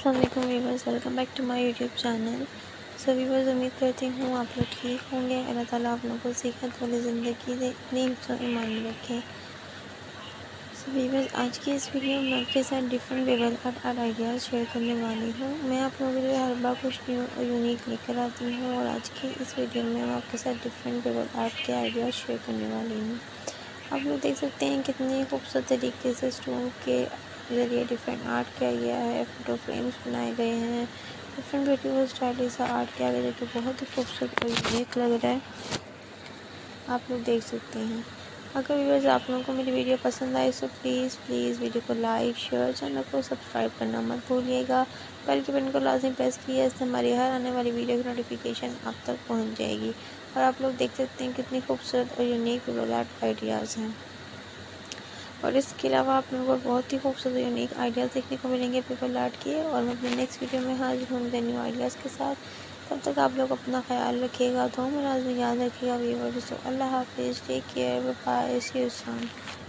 अस्सलाम वालेकुम viewers, welcome back to my YouTube channel. So viewers, उम्मीद करती हूँ आप लोग ठीक होंगे। अल्लाह ताला आप लोगों को सेहत वाली ज़िंदगी दे, अपनी हिफ्ज़ और ईमान में रखें। सो व्यूअर्स, आज की इस वीडियो में आपके साथ different paper art ideas share करने वाली हूँ। मैं आप लोगों के लिए हर बार कुछ न्यू और यूनिक लेकर आती हूँ और आज की इस वीडियो में मैं आपके साथ डिफरेंट पेपर आर्ट के आइडियाज़ शेयर करने वाली हूँ। आप लोग देख सकते हैं कितनी खूबसूरत तरीके से स्टोन के ज़रिए डिफरेंट आर्ट किया गया है। फ़ोटो फ्रेम्स बनाए गए हैं, डिफरेंट ब्यूटीफुल स्टाइलिश सा आर्ट किया गया है जो कि बहुत ही खूबसूरत और यूनिक लग रहा है। आप लोग देख सकते हैं। अगर व्यूअर्स आप लोगों को मेरी वीडियो पसंद आए तो प्लीज़ वीडियो को लाइक, शेयर, चैनल को सब्सक्राइब करना मत भूलिएगा। बेल के बटन को लाजमी प्रेस किया, इससे हमारी हर आने वाली वीडियो की नोटिफिकेशन आप तक पहुंच जाएगी। और आप लोग देख सकते हैं कितनी खूबसूरत और यूनिक पेपर आर्ट आइडियाज़ हैं। और इसके अलावा आप लोगों को बहुत ही खूबसूरत यूनिक आइडियाज़ देखने को मिलेंगे पेपर आर्ट के। और मैं अपने नेक्स्ट वीडियो में हाजिर होंगे न्यू आइडियाज़ के साथ। तब तक आप लोग अपना ख्याल रखिएगा, तो में लाजमी याद रखिएगा व्यूअर्स। अल्लाह हाफिज़, take care, bye bye, see you soon.